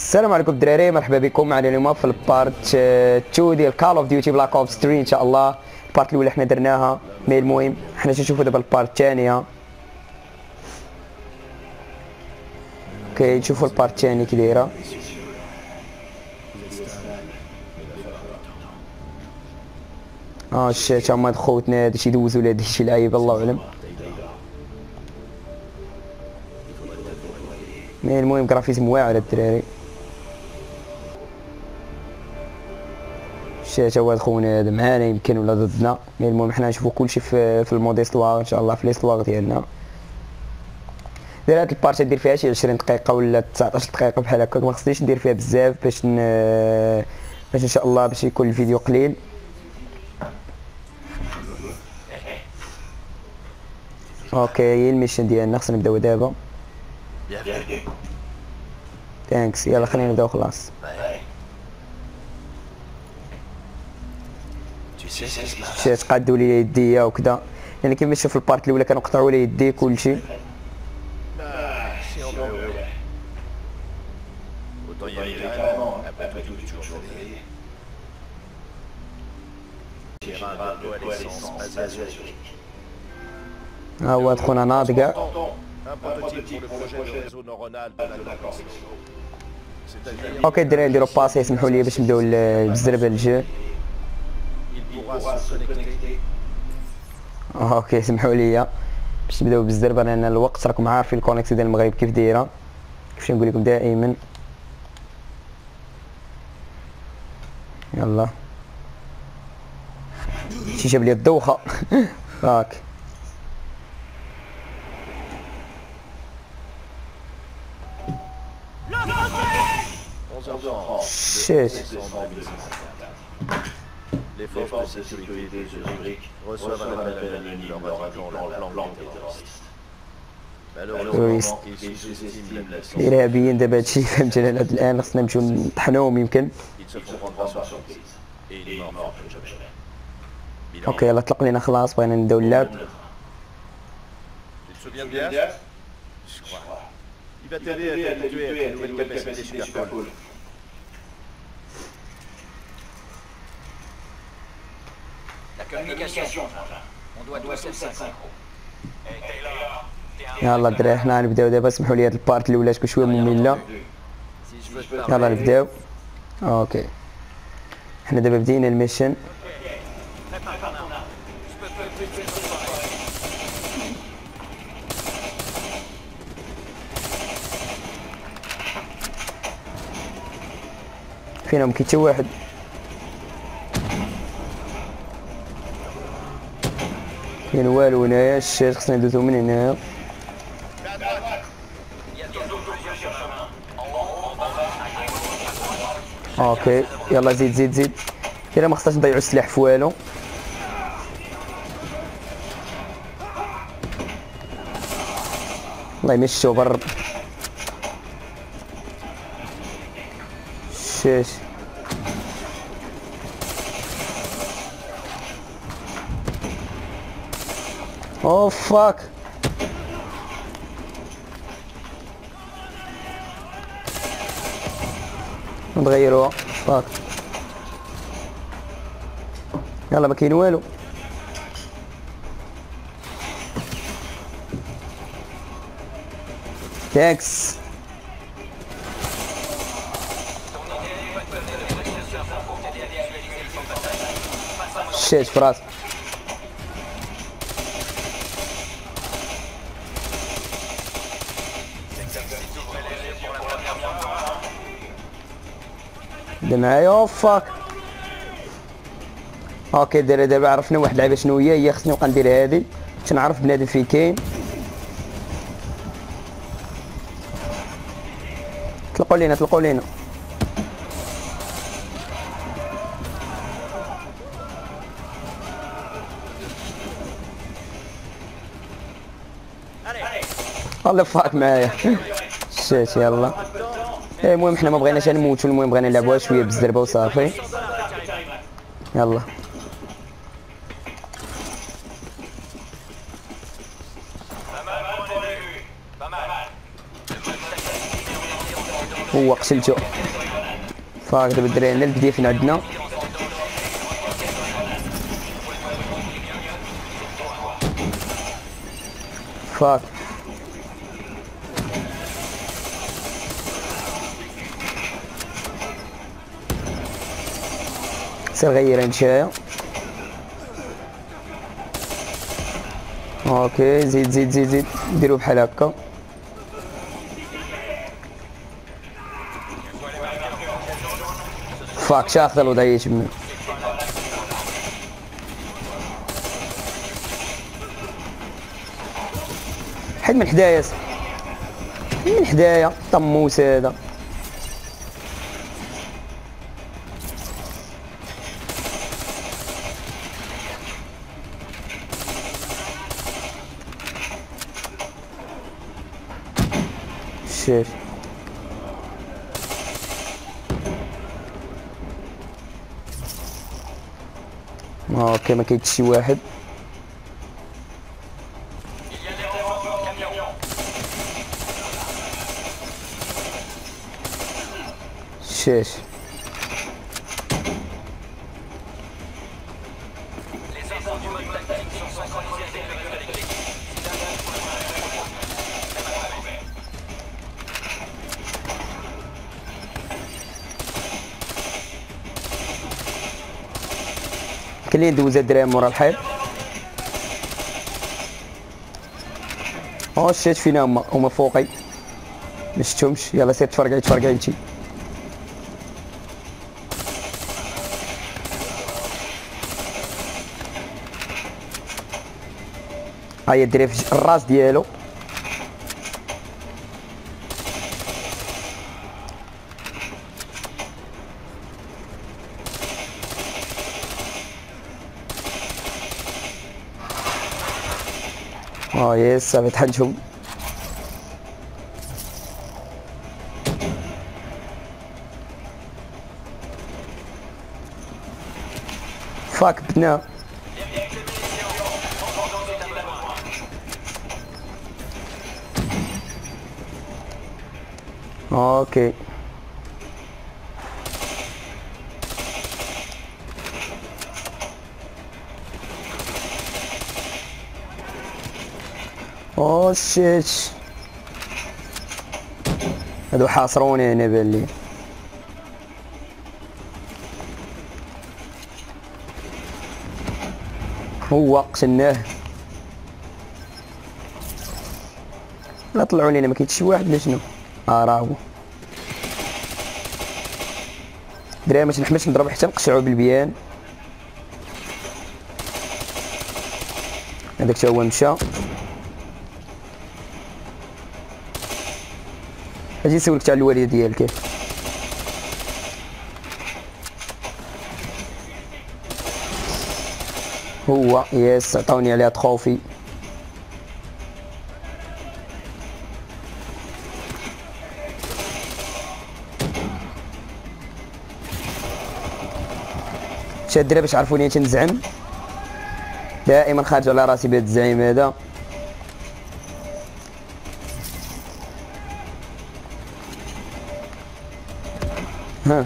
السلام عليكم الدراري، مرحبا بكم معنا اليوم في البارت 2 ديال كال اوف ديوتي بلاك اوبس 3 ان شاء الله. البارت الاولى حنا درناها، مي المهم حنا تنشوفوا دابا البارت الثانيه. اوكي نشوفوا البارت الثاني كي دايره. الشاشة هما خوتنا هادشي دوزو ولا هادشي لعيب الله اعلم. مي المهم جرافيزم واعر الدراري. الشاشة هو خونا هذا معانا يمكن ولا ضدنا، مي المهم حنا نشوفو كلشي في الموديستوار ان شاء الله، في ليستوار ديالنا. داير هاد البارت ندير فيها شي 20 دقيقة ولا 19 دقيقة بحال هكاك، ما خصنيش ندير فيها بزاف باش ان شاء الله باش يكون الفيديو قليل. اوكي هي الميشن ديالنا خصنا نبداو دابا. ثانكس، يلا خلينا نبداو خلاص. شات قادوا لي يديا وكذا، يعني كيما شوف في البارت الاولى كانوا قطعوا لي يدي كلشي. ها هو خونا ناض كاع. اوكي الدراري نديرو باسي، يسمحوا لي باش نبداو بالزربه الجو. اوكي سمحوا لي باش نبداو بالزربه لان الوقت راكم عارفين الكونيكسيون ديال المغرب كيف دايره، كيفاش نقول لكم دائما. يلا شي جاب لي الدوخه. هاك شيت. Les forces de sécurité de Zurich reçoivent un appel anonyme leur indiquant leur plan de terroriste. Malheureusement, ils sous-estiment la puissance. الارهابيين دابا هادشي فهمت انا الان خصنا نمشيو نطحنوهم يمكن. Ils se font prendre par surprise et ils meurent plus jamais. اوكي يلا طلق لينا خلاص، بغينا نبداو اللعب. Tu te souviens de Diaz? Je crois. Il va t'aider à t'habituer à tes nouvelles capacités super cool. La communication, on doit tous être synchro. يلا الدراري حنا نبداو دابا. سمحوا لي هاد البارت الاولى تكون شويه ممله، يلا نبداو. اوكي حنا دابا بدينا الميشن. فينهم كي حتى واحد. كاين والو هنايا، الشات خصنا ندوزو من هنايا. اوكي يلا زيد زيد زيد، كاين ما خصناش نضيعو السلاح في والو. الله يمشيو بر. شاش اوه فاك. نغيروها فاك. يلا ما كاين والو. ثانكس. شيت فراس. بدا معايا. او فاك. اوكي دابا عرفنا واحد اللعيبه شنو هي خصني نبقى ندير هادي باش نعرف بنادم فين كاين. طلقوا لينا طلقوا لينا. الله فاك معايا. شات يلا. المهم حنا ما بغيناش نموتوا، المهم بغينا نلعبوها شويه بالزربه وصافي. يلا هو قتلته. فاك دابا الدراري عندنا البديه فين عندنا. فاك سير غير نشايا. اوكي زيد زيد زيد زيد ديرو بحال هكا. فاك شاخذ الوضعيه تما. حيد من حدايا من حدايا طموس هذا. شير اوكي ما كاينش شي واحد. شيش كاين اللي ندوز الدراري مورا الحيط. شيت فينا هما فوقي ما شفتهمش. يلا سير تفرقعي انتي. هيا الدراري في الراس ديالو. يس صافي تحنتهم. فاك بدنا اوكي. شيت هادو حاصروني هنا باللي. هو قتلناه. لا طلعوا لينا ما كاينش شي واحد ولا شنو. راه هو دراري ما تنحملش نضرب حتى نقشعو بالبيان. هذاك تا هو مشى. اجي نسولك تاع الوالده ديالك. هو يس عطاوني عليها تخوفي. شاد الدراري باش عرفوني تنزعم دائما خارج على راسي بهذا الزعيم هذا. ها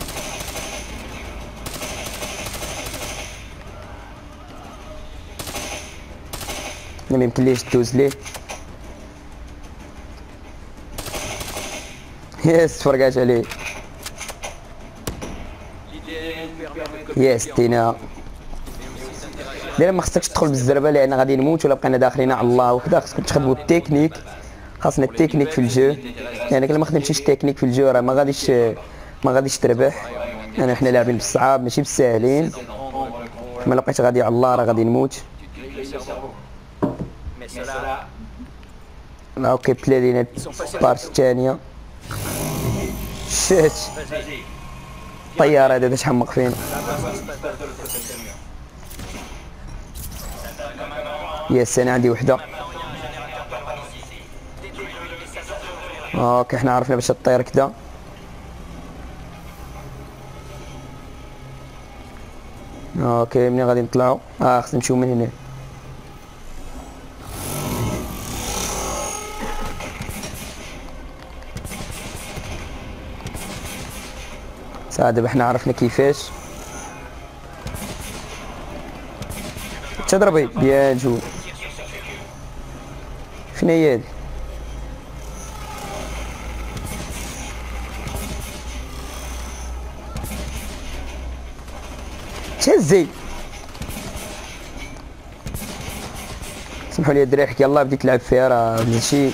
ما يمكنليش دوز ليه. يس تفرقعت عليه. يس دينا ما خصكش تدخل بالزربه لان غادي نموت ولا بقينا داخلين على الله وحده. خصكم تخدموا التكنيك. خاصنا التكنيك في الجو يعني كلا ما خدمتيش التكنيك في الجو راه ما غاديش تربح. يعني حنا لاعبين بالصعاب ماشي بالساهلين. ما لقيت غادي على الله راه غادي نموت. اوكي بلا لينا البارت الثانيه. شات الطياره هذا باش حمق فينا. يس انا عندي وحده. اوكي حنا عرفنا باش تطير كدا. اوكي منين غادي نطلعوا؟ خصنا نمشيو من هنا. صافي دابا حنا عرفنا كيفاش تضربي بيان جو. شنو هي هادي؟ تهزي. سمحوا لي الدراري حكي يلاه بديت تلعب فيها راه ماشي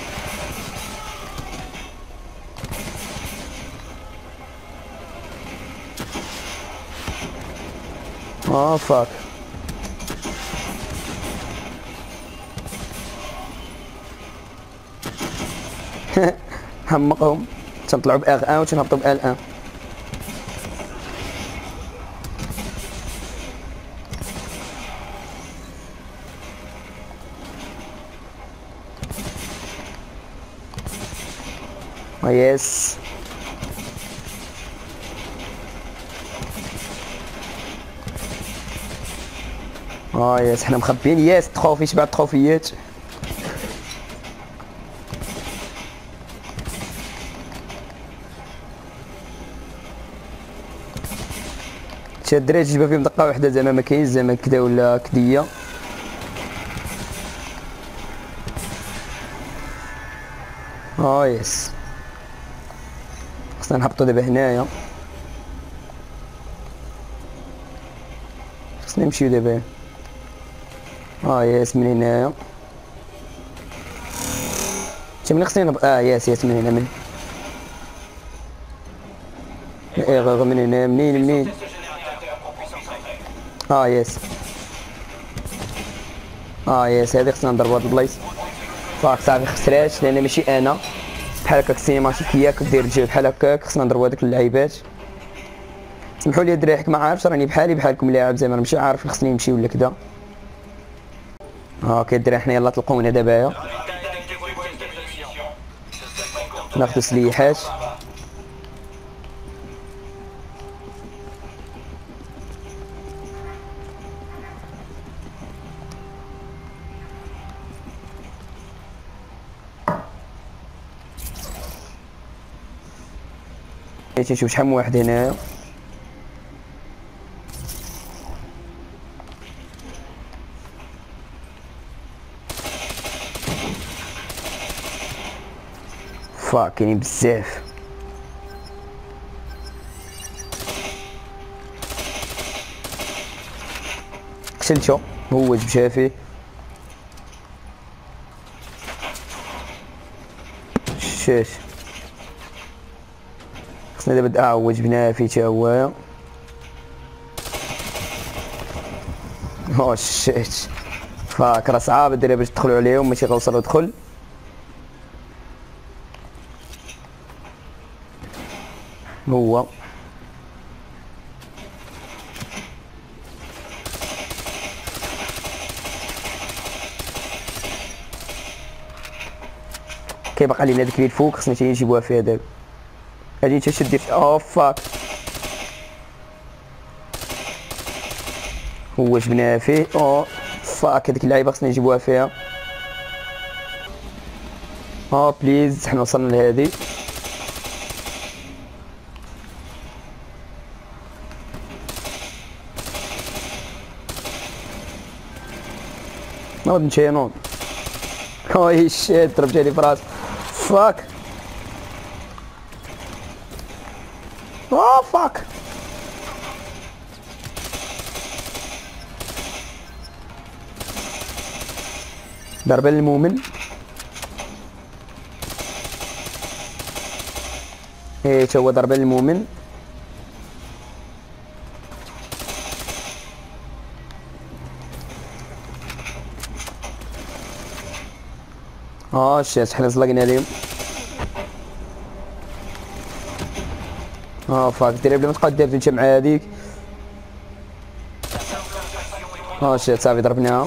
فاك. حمقهم تنطلعوا ب R1 و تنهبطوا ب L1. يس يس حنا مخبيين. يس تخوفي شباب تخوفيات. شي الدراري تجيبها فيهم دقه واحده زعما ما كاينش زعما كدا ولا كديه. يس خصنا نهبطو دابا هنايا. خصنا نمشيو دابا. يس من هنايا. شي منين خصني نهبط؟ يس من هنا من ايغور من هنا. منين يس يس هادي خصنا نضربو هاد البلايص. فاك صافي خسرات لان ماشي انا بحال هكاك السينماتيكيه كدير الجو بحال هكاك. خصنا نضربو هادوك اللعيبات. سمحوا لي الدراري حك ما عارفش راني بحالكم لاعب زعما ماشي عارف خصني نمشي ولا كدا. اوكي الدراري حنا يلاه طلقونا دابا ناخدو سليحات. نشوف شحال من واحد هنايا. كاينين بزاف. قتلتو هو جبتها فيه. شاش خصنا دابا هو جبناه فيه تا هوايا. شيت فاك راه صعاب الدراري باش تدخلوا عليهم ماشي غوصلوا دخل. هو كيبقى لينا ديك اللي الفوق خصنا حتى نجيبوها فيها دابا. غادي تشد فاك هو جبناها فيه. فاك هذيك اللعيبه خصنا نجيبوها فيها. بليز حنا وصلنا لهادي. نوض نمشي نوض. شيت ضربتها لي براسي. فاك فاك ضربة للمؤمن. تا هو ضربة للمؤمن. شيت حنا زلقنا ليهم. فاك الدراري بلا ما تبقى دير انت مع هذيك. شيت صافي ضربناها.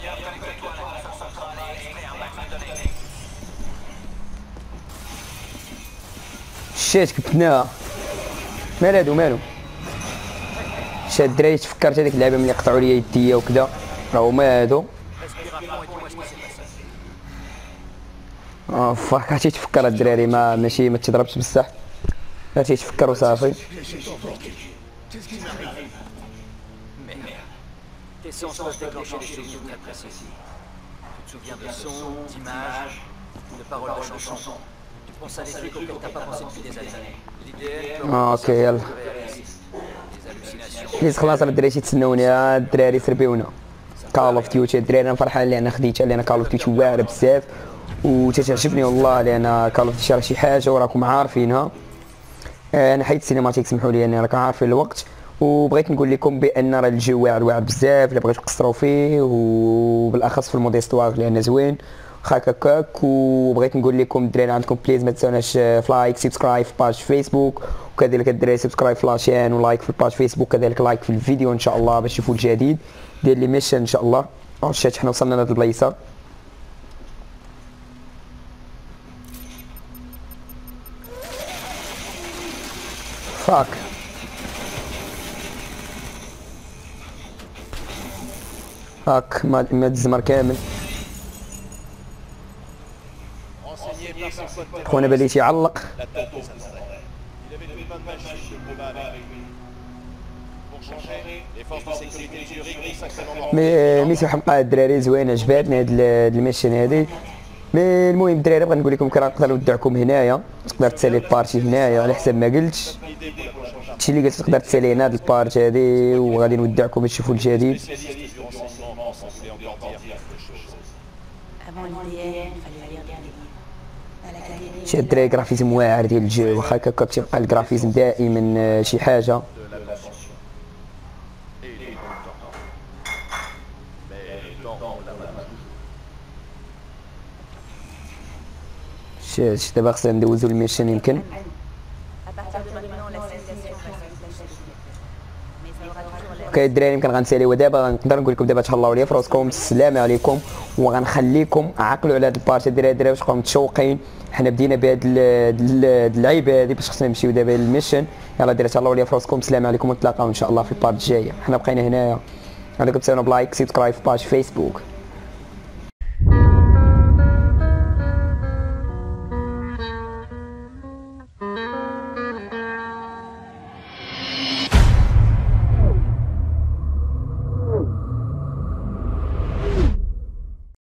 شيت كبتناها. مال هادو مالو. شاد الدراري تفكرت هذيك اللعبه ملي قطعوا لي يديا وكذا راه هما هادو. فاك عرفتي تفكر الدراري ماشي ما تضربش بصح. هادشي تفكر وصافي. Tes sens peuvent déclencher des souvenirs très précis. Tu te souviens de sons, d'images, de paroles de chansons. Tu penses à des trucs auxquels t'as pas pensé depuis des années. L'idée peut اوكي يلا des hallucinations. بليز خلاص راه الدراري تيتسناوني، الدراري سربيونا كال اوف ديوتي. الدراري انا فرحان لان خديتها، لان كال اوف ديوتي واعره بزاف وتتعجبني والله، لان كال اوف ديوتي راه شي حاجه وراكم عارفينها. انا حيت السينماتيك سمحوا لي اني راكم عارفين الوقت، وبغيت نقول لكم بان راه الجو واعر بزاف الا بغيتو تقصروا فيه، وبالاخص في الموديستوار لان زوين خاك هكاك. وبغيت نقول لكم الدراري عندكم بليز ما تنساوناش في لايك سبسكرايب في باج فيسبوك، وكذلك الدراري سبسكرايب في لاشين ولايك في الباج فيسبوك، كذلك لايك في الفيديو ان شاء الله باش تشوفوا الجديد ديال لي ميشن ان شاء الله. شات حنا وصلنا لهاد البلايصه. فاك هاك ما الزمر كامل. خونا بليت يعلق. ميسيو حمقى الدراري زوينه، عجباتني هاد الميشن هادي. مي المهم الدراري بغيت نقول لكم كنقدر نودعكم هنايا، تقدر تسالي البارتي هنايا على حسب ما قلت. هادشي اللي قلت تقدر تسالي هنا هاد البارتي هادي، وغادي نودعكم باش تشوفوا الجديد. شي الدراري جرافيزم واعر ديال الجو، واخا هكاك تيبقى الجرافيزم دائما شي حاجه. شي دابا خصنا ندوزو الميشن يمكن. اوكي الدراري يمكن غنساليو دابا، غنقدر نقول لكم دابا تهلاو ليا فراسكم، السلام عليكم. وغنخليكم عقلوا على هاد البارتي الدراري باش تبقاو متشوقين. حنا بدينا بهاد اللعيبه هادي باش خصنا نمشيو دابا للميشن. يلاه دراري تهلاو ليا فراسكم، السلام عليكم، ونتلاقاو ان شاء الله في البارت الجايه. حنا بقينا هنايا، عندكم تساونا بلايك سبسكرايب في باج فيسبوك.